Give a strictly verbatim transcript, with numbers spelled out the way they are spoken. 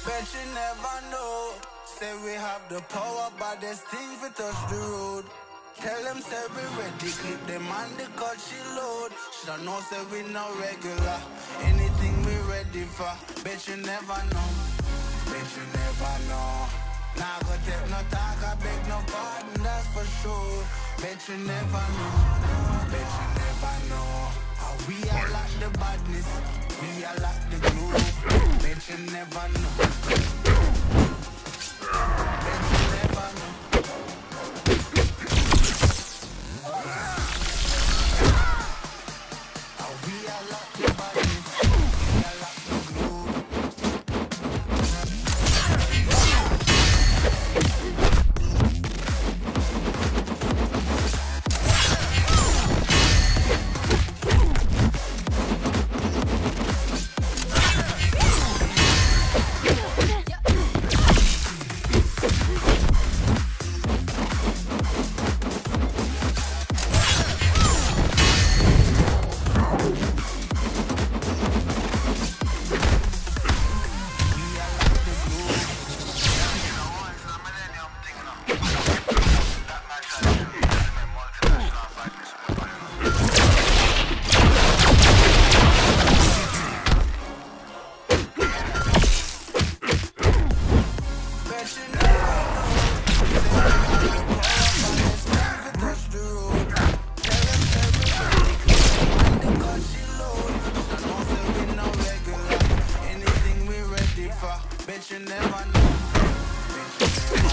Bet you never know. Say we have the power, but there's things we touch the road. Tell them say we ready, clip them on the cut she load. Shoulda know say we no regular. Anything we ready for. Bet you never know. Bet you never know. Nah go take no talk, I beg no pardon, that's for sure. Bet you never know. Bet you never know. How we are like the badness, we are like the globe. Bet you never know. Bet you never know. How we are like the badness, we are like the globe. Bet you never know.